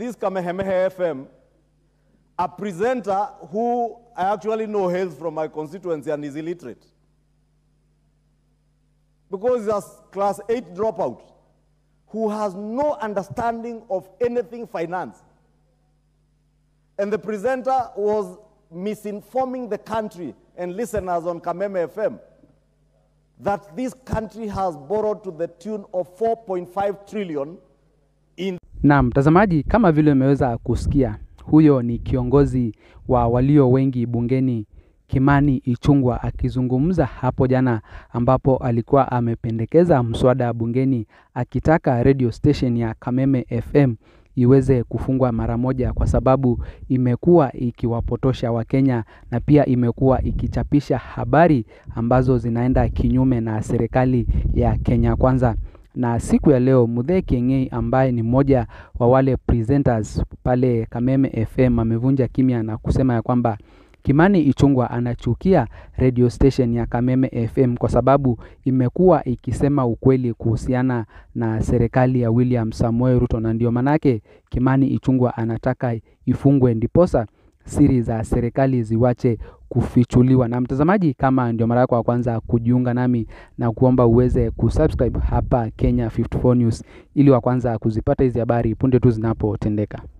this Kameme FM, a presenter who I actually know hails from my constituency and is illiterate. Because he's a class 8 dropout who has no understanding of anything finance. And the presenter was misinforming the country and listeners on Kameme FM that this country has borrowed to the tune of 4.5 trillion in... Na mtazamaji, kama vile umeweza kusikia, huyo ni kiongozi wa walio wengi bungeni Kimani Ichungwa akizungumza hapo jana, ambapo alikuwa amependekeza mswada bungeni akitaka radio station ya Kameme FM iweze kufungwa mara moja kwa sababu imekuwa ikiwapotosha Wakenya na pia imekuwa ikichapisha habari ambazo zinaenda kinyume na serikali ya Kenya Kwanza. Na siku ya leo Mt.Kenya ambaye ni mmoja wa wale presenters pale Kameme FM amevunja kimya na kusema ya kwamba Kimani Ichungwa anachukia radio station ya Kameme FM kwa sababu imekuwa ikisema ukweli kuhusiana na serikali ya William Samoei Ruto, na ndio manake Kimani Ichungwa anataka ifungwe ndiposa siri za serikali ziwache kufichuliwa. Na mtazamaji, kama ndio mara yako ya kwanza kujiunga nami, na kuomba uweze kusubscribe hapa Kenya 54 News ili wa kwanza kuzipata hizi habari punde tu zinapotendeka.